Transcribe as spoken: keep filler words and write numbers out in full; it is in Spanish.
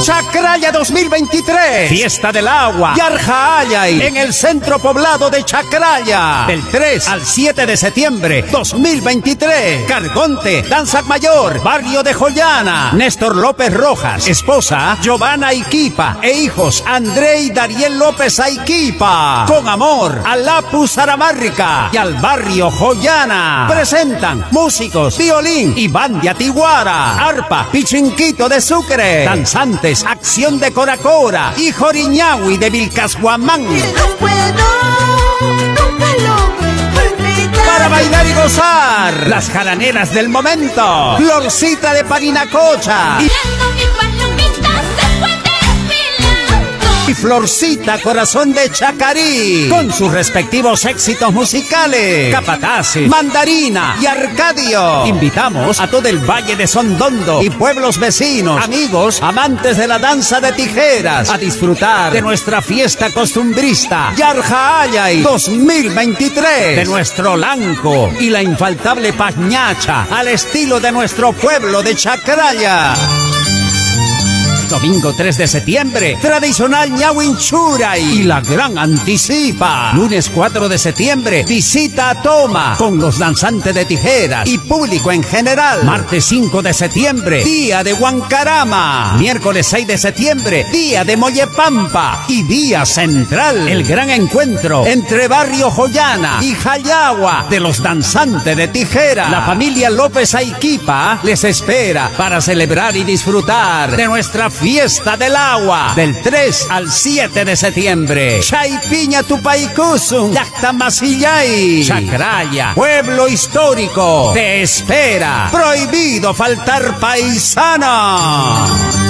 Chacraya dos mil veintitrés, Fiesta del Agua, Yarjaayay, en el centro poblado de Chacraya, del tres al siete de septiembre dos mil veintitrés. Cargonte, Danza Mayor, Barrio de Joyana. Néstor López Rojas, esposa Giovanna Iquipa e hijos André y Dariel López Aiquipa. Con amor a Lapu Saramárrica y al Barrio Joyana. Presentan músicos, violín y bandia tiguara, arpa, pichinquito de Sucre, danzantes, acción de Coracora y Joriñahui de Vilcashuamán. No puedo, nunca lo olvidar. Para bailar y gozar, las jaraneras del momento, Florcita de Parinacocha y, y Florcita Corazón de Chacarí, con sus respectivos éxitos musicales, Capataces, Mandarina y Arcadio. Invitamos a todo el Valle de Sondondo y pueblos vecinos, amigos, amantes de la danza de tijeras, a disfrutar de nuestra fiesta costumbrista Yarjaayay dos mil veintitrés, de nuestro lanco y la infaltable pañacha al estilo de nuestro pueblo de Chacraya. Domingo tres de septiembre, tradicional Ñawinchuray y la gran anticipa. Lunes cuatro de septiembre, visita a Toma con los danzantes de tijeras y público en general. Martes cinco de septiembre, día de Huancarama. Miércoles seis de septiembre, día de Mollepampa y día central, el gran encuentro entre Barrio Joyana y Jayagua de los danzantes de tijera. La familia López Aiquipa les espera para celebrar y disfrutar de nuestra Fiesta del Agua, del tres al siete de septiembre. Chaypiña Tupaycusum, Yactamasillay, Chacraya, pueblo histórico, te espera. Prohibido faltar, paisano.